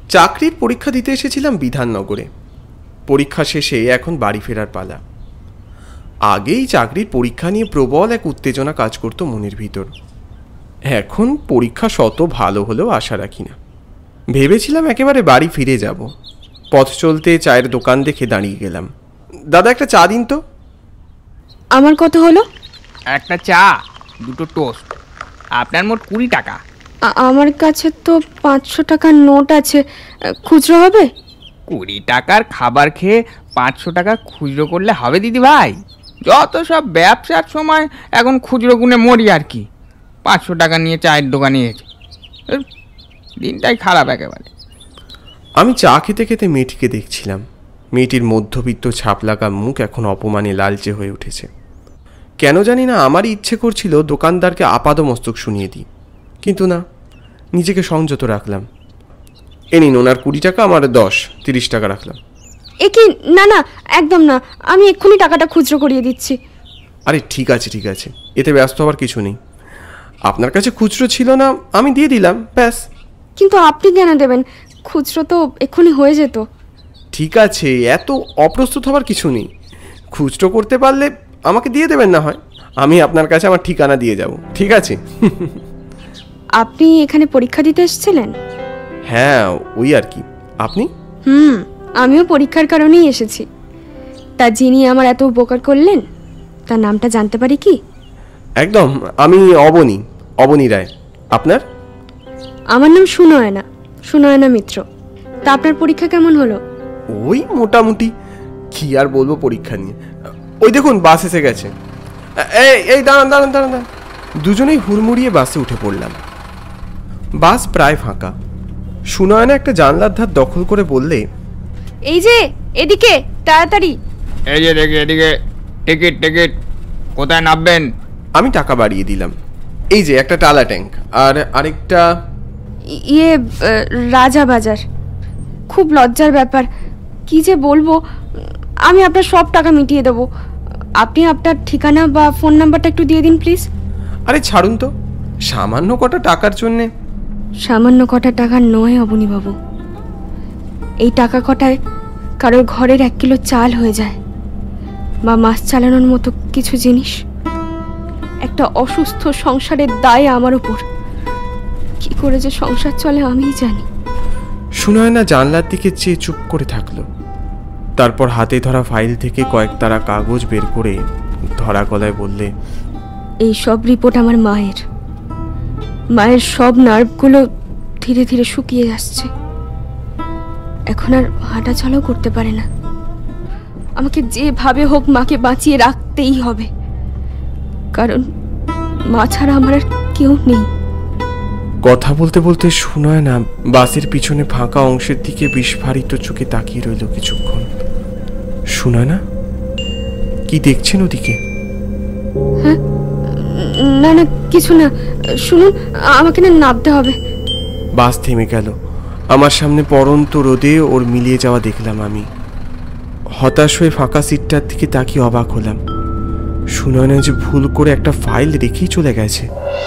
চাকরির পরীক্ষা দিতে এসেছিলাম বিধাননগরে। পরীক্ষা শেষে এখন বাড়ি ফেরার পালা। আগেই চাকরির পরীক্ষা নিয়ে প্রবল এক উত্তেজনা কাজ করতো মনের ভিতর। এখন পরীক্ষা শত ভালো হলেও আশা রাখি না। ভেবেছিলাম একেবারে বাড়ি ফিরে যাব। পথ চলতে চায়ের দোকান দেখে দাঁড়িয়ে গেলাম। দাদা, একটা চা দিন তো। আমার কত হলো? একটা চা, দুটো টোস্ট। আপনার মোট 20 টাকা। আমার কাছে তো 500 টাকার নোট আছে, খুচরো হবে? 20 টাকার খাবার খেয়ে 500 টাকা খুচরো করলে হবে দিদি ভাই? যত সব ব্যবসার সময় এখন খুচরো গুনে মরি আর কি। 500 টাকা নিয়ে চায়ের দোকানে এসে দিনটাই খারাপ একেবারে। আমি চা খেতে খেতে মেয়েটিকে দেখছিলাম। মেয়েটির মধ্যবিত্ত ছাপ লাগা মুখ এখন অপমানে লালচে হয়ে উঠেছে। কেন জানি না আমারই ইচ্ছে করছিল দোকানদারকে আপাদমস্তক শুনিয়ে দিই, কিন্তু না, নিজেকে সংযত রাখলাম। এ নিন ওনার 20 টাকা, আমার 30 টাকা রাখলাম। এ কি? না না, একদম না, আমি এক্ষুনি টাকাটা খুচরো করিয়ে দিচ্ছি। আরে ঠিক আছে ঠিক আছে, এতে ব্যস্ত হওয়ার কিছু নেই। আপনার কাছে খুচরো ছিল না, আমি দিয়ে দিলাম, ব্যাস। কিন্তু আপনি কেন দেবেন? খুচরো তো এক্ষুনি হয়ে যেত। ঠিক আছে, এত অপ্রস্তুত হওয়ার কিছু নেই। খুচরো করতে পারলে আমাকে দিয়ে দেবেন না হয়, আমি আপনার কাছে আমার ঠিকানা দিয়ে যাব, ঠিক আছে? আপনি এখানে পরীক্ষা দিতে এসেছিলেন? হ্যাঁ, ওই আর কি। আপনি? আমিও পরীক্ষার কারণেই এসেছি। তা যিনি আমার এত উপকার করলেন, তার নামটা জানতে পারি কি? একদম, আমি অবনী রায়। আপনার? আমার নাম সুনয়না মিত্র। তা আপনার পরীক্ষা কেমন হলো? ওই মোটামুটি, কি আর বলবো পরীক্ষা নিয়ে। ওই দেখুন বাস এসে গেছে। এই দাঁড়ান। দুজনেই হুড়মুড়িয়ে বাসে উঠে পড়লাম। বাস প্রায় ফাঁকা। সুনয়না একটা জানলার ধার দখল করে বললে, এই যে এদিকে, তাড়াতাড়ি। এই যে দেখি এদিকে, টিকিট। কোথায় নামবেন? আমি টাকা বাড়িয়ে দিলাম। এই যে একটা টালা ট্যাঙ্ক, আর আরেকটা রাজাবাজার। খুব লজ্জার ব্যাপার, কি যে বলবো। আমি আপনার সব টাকা মিটিয়ে দেবো। আপনি আপনার ঠিকানা বা ফোন নাম্বারটা একটু দিয়ে দিন প্লিজ। আরে ছাড়ুন তো, সামান্য কটা টাকার জন্যে। সামান্য কটা টাকা নয় অবনীবাবু, এই টাকা কটায় কারোর ঘরের 1 কিলো চাল হয়ে যায়, বা মাস চালানোর মতো কিছু জিনিস। একটা অসুস্থ সংসারের দায় আমার উপর। কি করে যে সংসার চলে আমিই জানি। সুনয়না জানলার দিকে চেয়ে চুপ করে থাকলো। তারপর হাতে ধরা ফাইল থেকে কয়েক তারা কাগজ বের করে ধরা গলায় বললে, এই সব রিপোর্ট আমার মায়ের সব নার্ভগুলো ধীরে ধীরে শুকিয়ে আসছে। এখন আর হাঁটা চলাও করতে পারে না। আমাকে যেভাবে হোক মাকে বাঁচিয়ে রাখতেই হবে, কারণ মা ছাড়া আমার আর কেউ নেই। কথা বলতে বলতে সুনয়না বাসের পিছনে ফাঁকা অংশের দিকে বিস্ফারিত চোখে তাকিয়ে রইল কিছুক্ষণ। সুনয়না, কি দেখছেন ওদিকে? হ্যাঁ, না কিছু না। শুনুন, আমাকে না নামতে হবে। বাস থেমে গেল। আমার সামনে পড়ন্ত রোদে ওর মিলিয়ে যাওয়া দেখলাম। আমি হতাশ হয়ে ফাঁকা সিটটার দিকে তাকিয়ে অবাক হলাম। সুনয়না যে ভুল করে একটা ফাইল রেখেই চলে গেছে।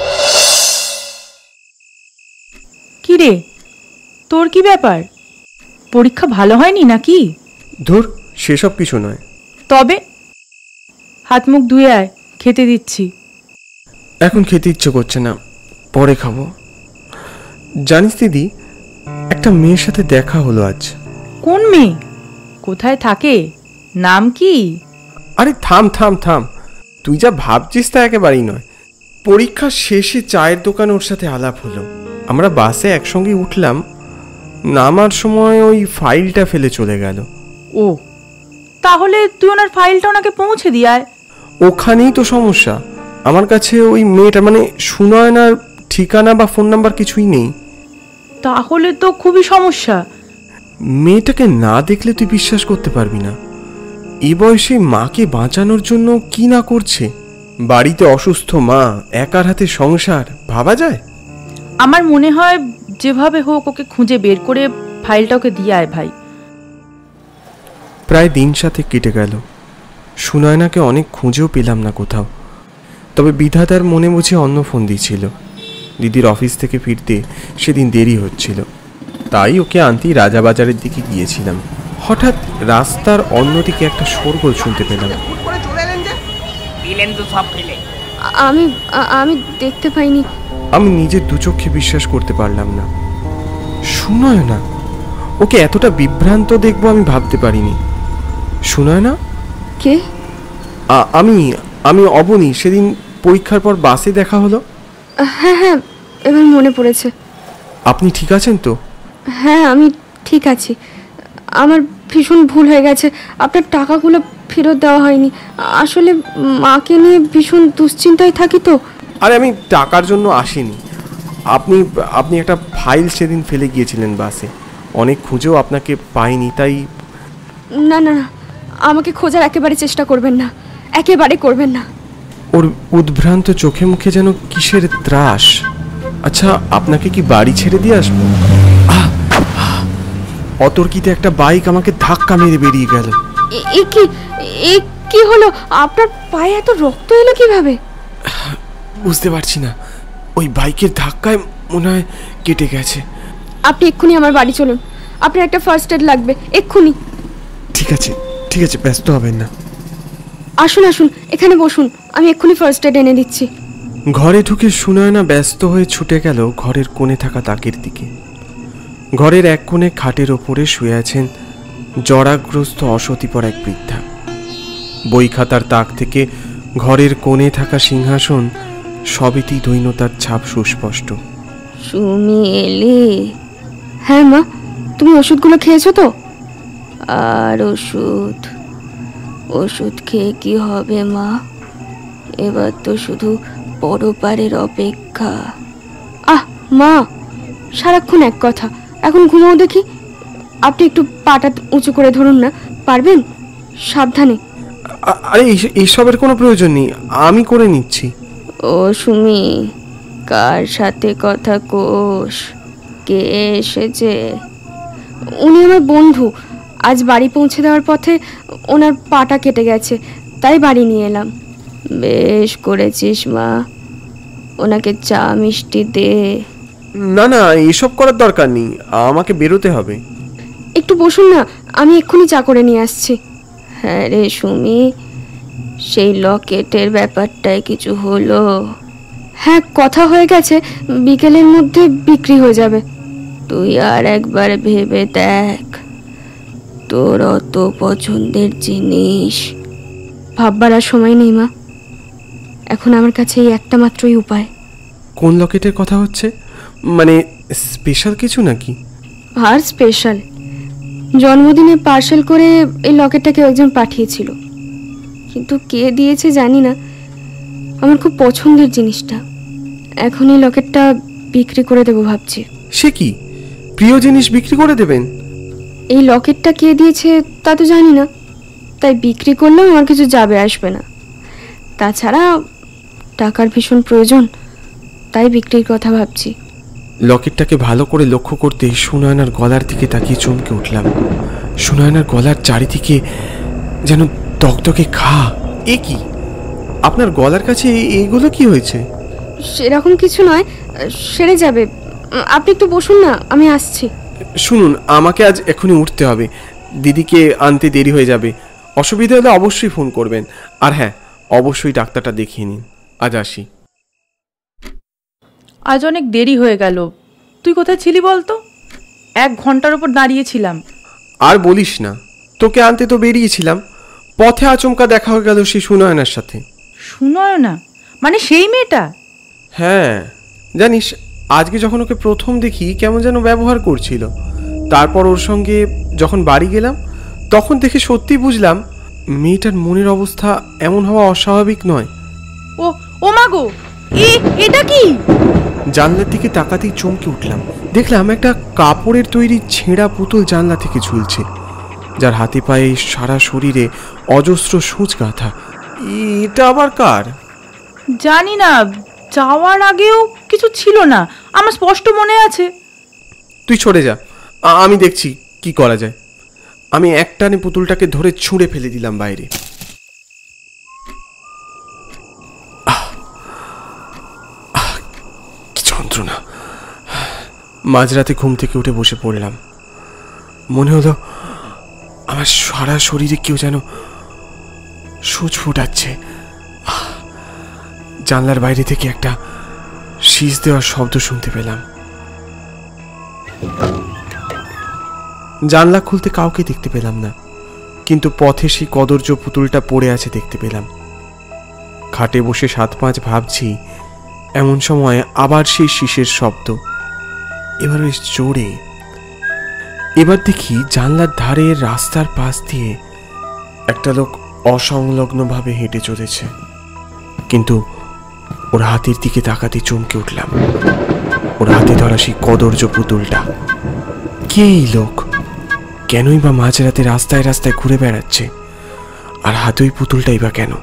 কি রে, তোর কি ব্যাপার? পরীক্ষা ভালো হয়নি নাকি? ধুর, সেসব কিছু নয়। তবে হাত মুখ ধুয়ে আয়, খেতে দিচ্ছি। এখন খেতে ইচ্ছে করছে না, পরে খাবো। জানিস দিদি, একটা মেয়ের সাথে দেখা হলো আজ। কোন মেয়ে? কোথায় থাকে? নাম কি? আরে থাম, তুই যা ভাবছিস তা একেবারেই নয়। পরীক্ষা শেষে চায়ের দোকানে ওর সাথে আলাপ হলো। আমরা বাসে একসঙ্গে উঠলাম। নামার সময় ওই ফাইলটা ফেলে চলে গেল। ও, তাহলে তুই ওনার ফাইলটা ওনাকে পৌঁছে দিয়ে আয়। ওখানেই তো সমস্যা। আমার কাছে ওই মেয়েটা মানে সুনয়নার ঠিকানা বা ফোন নাম্বার কিছুই নেই। তাহলে তো খুবই সমস্যা। মেয়েটাকে না দেখলে তুই বিশ্বাস করতে পারবি না। এই বয়সে মাকে বাঁচানোর জন্য কি না করছে। বাড়িতে অসুস্থ মা, একার হাতে সংসার, ভাবা যায়? আমার মনে হয় যেভাবে হোক ওকে খুঁজে বের করে ফাইলটা ওকে দিয়ে আয় ভাই। প্রায় দিন সাথে কেটে গেল। সুনয়নাকে অনেক খুঁজেও পেলাম না কোথাও। তবে বিধাতার মনে বুঝে অন্য ফোন দিয়েছিল। দিদির অফিস থেকে ফিরতে সেদিন দেরি হচ্ছিল। তাই ওকে আনতেই রাজাবাজারের দিকে গিয়েছিলাম। হঠাৎ রাস্তার অন্যদিকে একটা শোরগোল শুনতে পেলাম। দিলেন তো সব ফেলে। আমি আমি দেখতে পাইনি। আমি নিজের দু চোখে বিশ্বাস করতে পারলাম না। শুনয় না, ওকে এতটা বিভ্রান্ত দেখবো আমি ভাবতে পারিনি। শুনয় না? কে? আমি আমি অবনী, সেদিন পরীক্ষার পর বাসে দেখা হলো। হ্যাঁ হ্যাঁ, এবার মনে পড়েছে। আপনি ঠিক আছেন তো? হ্যাঁ, আমি ঠিক আছি। আমার ভীষণ ভুল হয়ে গেছে, আপনার টাকাগুলো ফেরত দেওয়া হয়নি। আসলে মাকে নিয়ে ভীষণ দুশ্চিন্তায় থাকি তো। আরে আমি টাকার জন্য আসিনি। আপনি আপনি একটা ফাইল সেদিন ফেলে গিয়েছিলেন বাসে, অনেক খুঁজেও আপনাকে পাইনি, তাই। না না না, আমাকে খোঁজার একেবারে চেষ্টা করবেন না, একেবারে করবেন না। ওর উদ্ভ্রান্ত চোখে মুখে যেন কিসের ত্রাস। আচ্ছা, আপনাকে কি বাড়ি ছেড়ে দিয়ে আসবো? অতর্কিতে একটা বাইক আমাকে ধাক্কা মেরে বেরিয়ে গেল। এ কি হলো? আপনার পায়ে এত রক্ত এলো কিভাবে? বুঝতে পারছি না, ওই বাইকের ধাক্কায় মনে হয় কেটে গেছে। আপনি এক্ষুনি আমার বাড়ি চলুন, আপনার একটা ফার্স্ট এড লাগবে এক্ষুনি। ঠিক আছে ঠিক আছে, ব্যস্ত হবেন না। আসুন আসুন, এখানে বসুন, আমি এক্ষুনি ফার্স্ট এড এনে দিচ্ছি। ঘরে ঢুকে সুনয়না ব্যস্ত হয়ে ছুটে গেল ঘরের কোণে থাকা তাকের দিকে। ঘরের এক কোণে খাটের ওপরে শুয়ে আছেন জরাগ্রস্ত অসতিপর এক বৃদ্ধা। বই খাতার তাক থেকে ঘরের কোণে থাকা সিংহাসন সবেতেই দৈন্যতার ছাপ সুস্পষ্ট। সুমি এলে? হ্যাঁ মা, তুমি ওষুধগুলো খেয়েছো তো? আর ওষুধ খেয়ে কি হবে মা? এবার তো শুধু পরপারের অপেক্ষা। মা, সারাক্ষণ এক কথা, এখন ঘুমাও দেখি। আপনি একটু পাটা উঁচু করে ধরুন না, পারবেন? সাবধানে। আরে এইসবের কোনো প্রয়োজন নেই, আমি করে নিচ্ছি। ও সুমি, কার সাথে কথা কোষ? কে এসেছে? উনি আমার বন্ধু। আজ বাড়ি পৌঁছে দেওয়ার পথে ওনার পাটা কেটে গেছে, তাই বাড়ি নিয়ে এলাম। বেশ করেছিস মা, ওনাকে চা মিষ্টি দে। না না, এসব করার দরকার নেই, আমাকে বেরোতে হবে। একটু বসুন না, আমি এক্ষুনি চা করে নিয়ে আসছি। হ্যাঁ রে সুমি, সেই লকেটের ব্যাপারটায় কিছু হলো? হ্যাঁ, কথা হয়ে গেছে, বিকেলের মধ্যে বিক্রি হয়ে যাবে। তুই আর একবার ভেবে দেখ, তোর অত পছন্দের জিনিস। ভাববার আর সময় নেই মা, এখন আমার কাছে এই একটা মাত্রই উপায়। কোন লকেটের কথা হচ্ছে? মানে স্পেশাল কিছু নাকি? আর স্পেশাল, জন্মদিনে পার্সেল করে এই লকেটটা কেউ একজন পাঠিয়েছিল, কিন্তু কে দিয়েছে জানি না। আমার খুব পছন্দের জিনিসটা, এখন এই লকেটটা বিক্রি করে দেবো ভাবছি। সে কি, প্রিয় জিনিস বিক্রি করে দেবেন? এই লকেটটা কে দিয়েছে তা তো জানি না, তাই বিক্রি করলেও আমার কিছু যাবে আসবে না। তাছাড়া টাকার ভীষণ প্রয়োজন, তাই বিক্রির কথা ভাবছি। লকেটটাকে ভালো করে লক্ষ্য করতে সুনয়নার গলার দিকে তাকিয়ে চমকে উঠলাম। সুনয়নার গলার চারিদিকে যেন দগদগে ঘা। এ কি, আপনার গলার কাছে এইগুলো কি হয়েছে? সেরকম কিছু নয়, সেরে যাবে। আপনি একটু বসুন না, আমি আসছি। শুনুন, আমাকে আজ এখনই উঠতে হবে, দিদিকে আনতে দেরি হয়ে যাবে। অসুবিধা হলে অবশ্যই ফোন করবেন। আর হ্যাঁ, অবশ্যই ডাক্তারটা দেখিয়ে নিন। আজ আসি। আজ অনেক দেরি হয়ে গেল। তুই কোথায় ছিলি বলতো? 1 ঘন্টার ওপর দাঁড়িয়েছিলাম। আর বলিস না, তোকে আনতে তো বেরিয়েছিলাম, পথে আচমকা দেখা হয়ে গেল সেই সুনয়নার সাথে। সুনয়না মানে সেই মেয়েটা? হ্যাঁ, জানিস, আজকে যখন ওকে প্রথম দেখি কেমন যেন ব্যবহার করছিল, তারপর ওর সঙ্গে যখন বাড়ি গেলাম তখন দেখে সত্যি বুঝলাম মেয়েটার মনের অবস্থা এমন হওয়া অস্বাভাবিক নয়। ও মা গো, এটা কি? জানলার দিকে তাকাতেই চমকে উঠলাম। দেখলাম একটা কাপড়ের তৈরি ছেঁড়া পুতুল জানলা থেকে ঝুলছে, যার হাতে পায়ে সারা শরীরে অজস্র সূচ গাঁথা। এটা আবার কার? জানি না, যাওয়ার আগেও কিছু ছিল না, আমার স্পষ্ট মনে আছে। তুই সরে যা, আমি দেখছি কি করা যায়। আমি একটানে পুতুলটাকে ধরে ছুঁড়ে ফেলে দিলাম বাইরে। কি যন্ত্রণা! মাঝরাতে ঘুম থেকে উঠে বসে পড়লাম। মনে হলো আমার সারা শরীরে কেউ যেন সূচ ফুটাচ্ছে। জানলার বাইরে থেকে একটা শীষ দেওয়ার শব্দ শুনতে পেলাম। জানলা খুলতে কাউকে দেখতে পেলাম না, কিন্তু পথে সেই কদর্য পুতুলটা পড়ে আছে দেখতে পেলাম। খাটে বসে 7-5 ভাবছি, এমন সময় আবার সেই শীষের শব্দ, এবার বেশ জোরে। এবার দেখি জানলার ধারে রাস্তার পাশ দিয়ে একটা লোক অসংলগ্নভাবে হেঁটে চলেছে, কিন্তু ওর হাতের দিকে তাকাতে চমকে উঠলাম। ওর হাতে ধরা সেই কদর্য পুতুলটা। কে এই লোক? কেনই বা মাঝরাতে রাস্তায় রাস্তায় ঘুরে বেড়াচ্ছে? আর হাতে ওই পুতুলটাই বা কেন?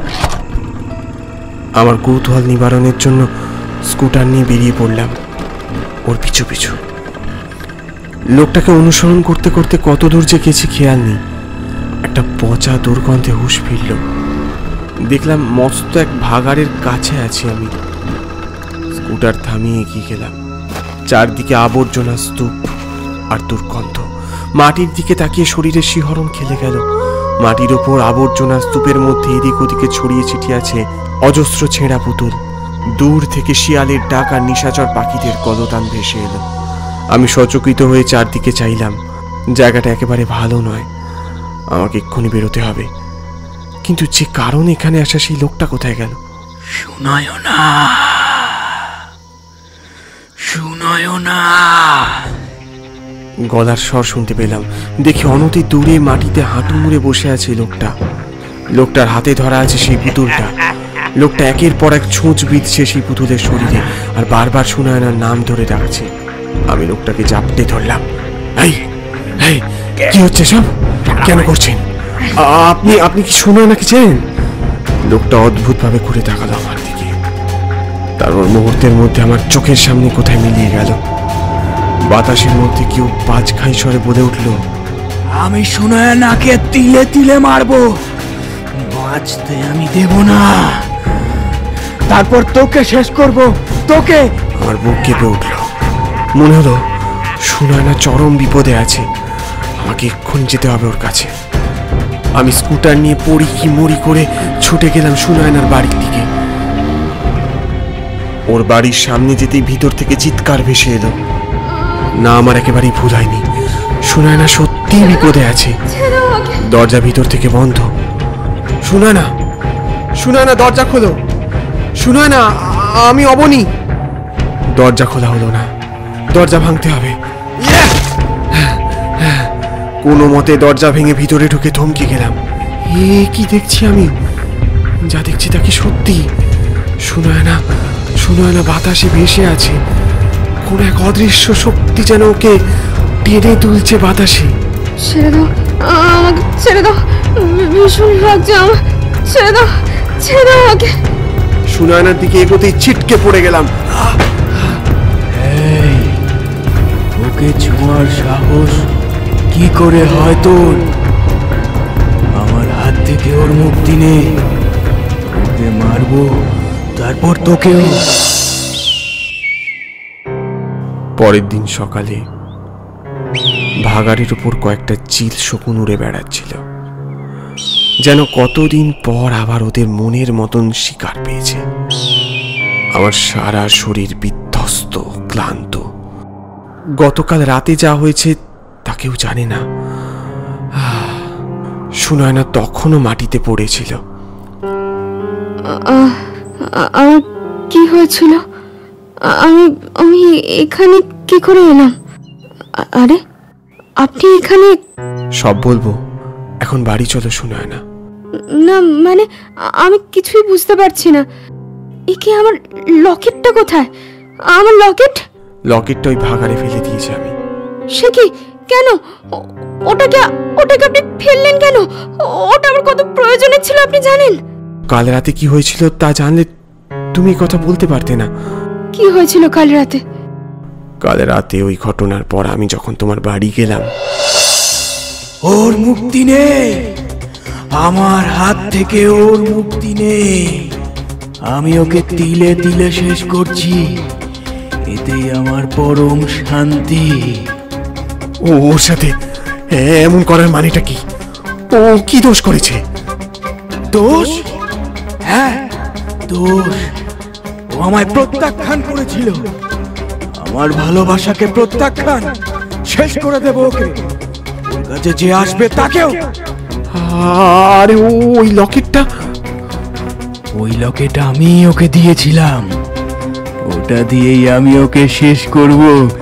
আমার কৌতূহল নিবারণের জন্য স্কুটার নিয়ে বেরিয়ে পড়লাম ওর পিছু পিছু। লোকটাকে অনুসরণ করতে করতে কত দূর যে গেছি খেয়াল নেই। একটা পচা দুর্গন্ধে হুঁশ ফিরল। দেখলাম মস্ত এক ভাগাড়ের কাছে আছি আমি। স্কুটার থামিয়ে এগিয়ে গেলাম। চারদিকে আবর্জনা, স্তূপ আর দুর্গন্ধ। মাটির দিকে তাকিয়ে শরীরের শিহরণ খেলে গেল। মাটির ওপর আবর্জনা স্তূপের মধ্যে এদিক ওদিকে ছড়িয়ে ছিটিয়ে আছে অজস্র ছেঁড়া পুতুল। দূর থেকে শিয়ালের ডাক আর নিশাচর পাখিদের কলতান ভেসে এলো। আমি সচকিত হয়ে চারদিকে চাইলাম। জায়গাটা একেবারে ভালো নয়, আমাকে এক্ষুনি বেরোতে হবে। কিন্তু যে কারণ এখানে আসা, সেই লোকটা কোথায় গেল? সুনয়না, সুনয়না, গলার স্বর শুনতে পেলাম। দেখি অনতি দূরে মাটিতে হাঁটু মুড়ে বসে আছে লোকটা। লোকটার হাতে ধরা আছে সেই পুতুলটা। লোকটা একের পর এক ছুঁচ বিঁধছে সেই পুতুলের শরীরে, আর বারবার সুনয়নার নাম ধরে ডাকছে। আমি লোকটাকে জাপটে ধরলাম। এই এই, কি হচ্ছে সব? কেন করছেন? আপনি কি সুনয়নাকে চেনেন? লোকটা অদ্ভুতভাবে ঘুরে তাকালো আমার দিকে। তারপর মুহূর্তের মধ্যে আমার চোখের সামনে কোথায় মিলিয়ে গেল। বাতাসের মধ্যে কেউ বাজখাই স্বরে বলে উঠল, আমি সুনয়নাকে তিলে তিলে মারবো, বাঁচতে আমি দেব না। তারপর তোকে শেষ করব, তোকে। আমার বুক কেঁপে উঠল। মনে হলো সুনয়না চরম বিপদে আছে। আমাকে এক্ষুনি যেতে হবে ওর কাছে। আমি স্কুটার নিয়ে পড়ি কি মরি করে ছুটে গেলাম সুনয়নার বাড়ির দিকে। ওর বাড়ির সামনে যেতেই ভিতর থেকে চিৎকার ভেসে এলো। না, আমার একেবারেই ভুল হয়নি। সুনয়না সত্যি বিপদে আছে। দরজা ভিতর থেকে বন্ধ। সুনয়না, সুনয়না, দরজা খোলো। সুনয়না, আমি অবনী। দরজা খোলা হলো না। দরজা ভাঙতে হবে। কোনো মতে দরজা ভেঙে ভিতরে ঢুকে থমকে গেলাম। কি দেখছি আমি? যা দেখছি তা কি সত্যি? সুনয়না, সুনয়না বাতাসে ভেসে আছে। কোন এক অদৃশ্য শক্তি যেন ওকে টেনে তুলছে বাতাসে। ছেড়ে দাও, আমাকে ছেড়ে দাও, ভীষণ লাগছে আমার। ছেড়ে দাও, ছেড়ে দাও আমাকে। সুনয়নার দিকে এগোতেই ছিটকে পড়ে গেলাম। ওকে ছোঁয়ার সাহস কি করে হয় তোর? আমার হাত থেকে ওর মুক্তি নেই। ওকে মারবো, তারপর তোকেও। পরের দিন সকালে ভাগাড়ের উপর কয়েকটা চিল শকুন উড়ে বেড়াচ্ছিল, যেন কতদিন পর আবার ওদের মনের মতন শিকার পেয়েছে। আমার সারা শরীর বিধ্বস্ত, ক্লান্ত। গতকাল রাতে যা হয়েছে তা কেউ জানে না। সুনয়না তখনও মাটিতে পড়েছিল। আমার কি হয়েছিল? আমি আমি এখানে কি করে এলাম? আরে, আপনি এখানে? সব বলবো, এখন বাড়ি চলো সুনয়না। না মানে, আমি কিছুই বুঝতে পারছি না। একে আমার লকেটটা কোথায়? আমার লকেট? লকেটটা ওই ভাগাড়ে ফেলে দিয়েছি আমি। সে কি? কেন? ওটাকে আপনি ফেললেন কেন? ওটা আমার কত প্রয়োজনের ছিল আপনি জানেন? কাল রাতে কি হয়েছিল তা জানলে তুমি কথা বলতে পারতে না। কি হয়েছিল কাল রাতে? কাল রাতে ওই ঘটনার পর আমি যখন তোমার বাড়ি গেলাম। ওর মুক্তি নেই, আমার হাত থেকে ওর মুক্তি নেই। আমি ওকে তিলে তিলে শেষ করছি। এতেই আমার পরম শান্তি। ওর সাথে এমন করার মানেটা কি? ও কি দোষ করেছে? দোষ? হ্যাঁ দোষ। ও আমায় প্রত্যাখ্যান করেছিল। আমার ভালোবাসাকে প্রত্যাখ্যান। শেষ করে দেব ওকে। ওর কাছে যে আসবে তাকেও। আরে ওই লকেটটা? ওই লকেট আমি ওকে দিয়েছিলাম। ওটা দিয়েই আমি ওকে শেষ করব।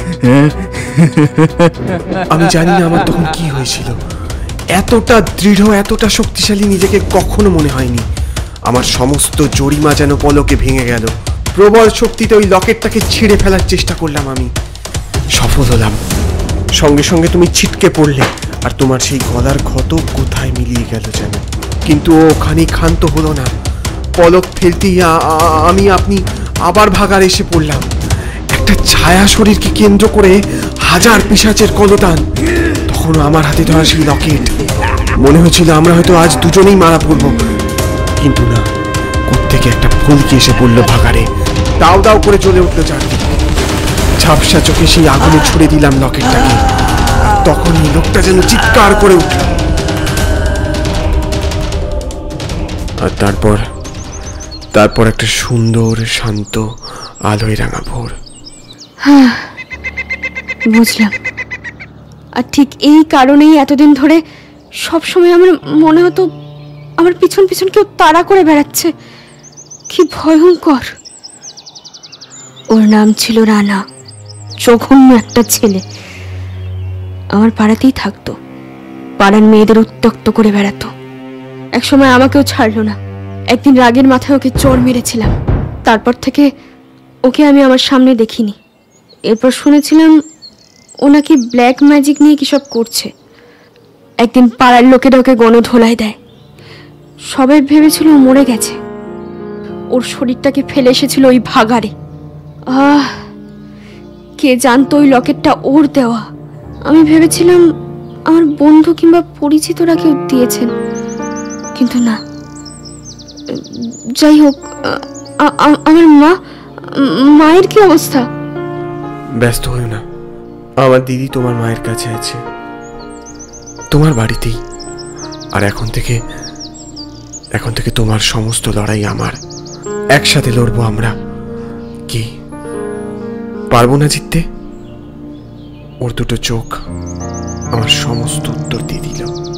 আমি জানি না আমার তখন কি হয়েছিল। এতটা দৃঢ়, এতটা শক্তিশালী নিজেকে কখনো মনে হয়নি। আমার সমস্ত জরিমা যেন পলকে ভেঙে গেল। প্রবল শক্তিতে ওই লকেটটাকে ছিঁড়ে ফেলার চেষ্টা করলাম। আমি সফল হলাম। সঙ্গে সঙ্গে তুমি ছিটকে পড়লে, আর তোমার সেই গলার ক্ষত কোথায় মিলিয়ে গেল যেন। কিন্তু ওখানে ক্ষান্ত হলো না। পলক ফেলতেই আপনি আবার ভাগার এসে পড়লাম। একটা ছায়া শরীরকে কেন্দ্র করে হাজার পিশাচের কলতান। তখন আমার হাতে ধরা সেই লকেট। মনে হয়েছিল আমরা হয়তো আজ দুজনেই মারা পড়ব, কিন্তু না। কোত্থেকে একটা ফুলকি এসে পড়লো ভাগারে। দাও দাও করে জ্বলে উঠলো চারদিকে। ঝাপসা চোখে সেই আগুনে ছুড়ে দিলাম লকেটটাকে। তখনই লোকটা যেন চিৎকার করে উঠল। আর তারপর একটা সুন্দর শান্ত আলোয় রাঙা ভোর। বুঝলাম। আর ঠিক এই কারণেই এতদিন ধরে সবসময় আমার মনে হতো আমার পিছন পিছন কেউ তাড়া করে বেড়াচ্ছে। কি ভয়ঙ্কর! ওর নাম ছিল রানা। জঘন্য একটা ছেলে। আমার পাড়াতেই থাকতো। পাড়ার মেয়েদের উত্ত্যক্ত করে বেড়াতো। একসময় আমাকেও ছাড়লো না। একদিন রাগের মাথায় ওকে চোর মেরেছিলাম। তারপর থেকে ওকে আমি আমার সামনে দেখিনি। এরপর শুনেছিলাম ও নাকি ব্ল্যাক ম্যাজিক নিয়ে কি সব করছে। একদিন পাড়ার লোকেরা ওকে গণধোলাই দেয়। সবাই ভেবেছিল ও মরে গেছে। ওর শরীরটাকে ফেলে এসেছিল ওই ভাগারে। কে জানতো ওই লকেটটা ওর দেওয়া। আমি ভেবেছিলাম আমার বন্ধু কিংবা পরিচিতরা কেউ দিয়েছেন, কিন্তু না। যাই হোক, আমার মায়ের কি অবস্থা? ব্যস্ত হও না, আমার দিদি তোমার মায়ের কাছে আছে, তোমার বাড়িতেই। আর এখন থেকে তোমার সমস্ত লড়াই আমার। একসাথে লড়বো আমরা। কি পারবো না জিততে? ওর দুটো চোখ আমার সমস্ত উত্তর দিয়ে দিল।